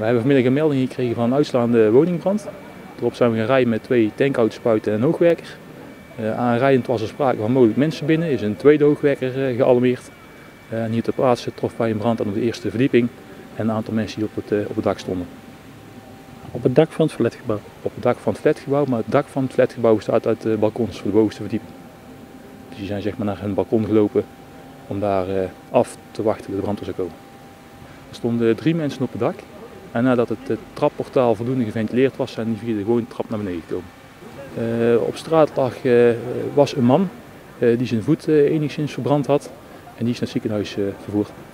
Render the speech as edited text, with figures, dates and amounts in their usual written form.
We hebben vanmiddag een melding gekregen van een uitslaande woningbrand. Daarop zijn we gaan rijden met 2 tankauto's-spuiten en een hoogwerker. Aanrijdend was er sprake van mogelijk mensen binnen, is een tweede hoogwerker gealarmeerd. Hier ter plaatse trof bij een brand aan de eerste verdieping en een aantal mensen die op het dak stonden. Op het dak van het flatgebouw? Op het dak van het flatgebouw, maar het dak van het flatgebouw bestaat uit balkons voor de bovenste verdieping. Dus die zijn zeg maar naar hun balkon gelopen om daar af te wachten dat de brand er zou komen. Er stonden 3 mensen op het dak en nadat het trapportaal voldoende geventileerd was, zijn die via de gewone trap naar beneden gekomen. Op straat was een man die zijn voet enigszins verbrand had en die is naar het ziekenhuis vervoerd.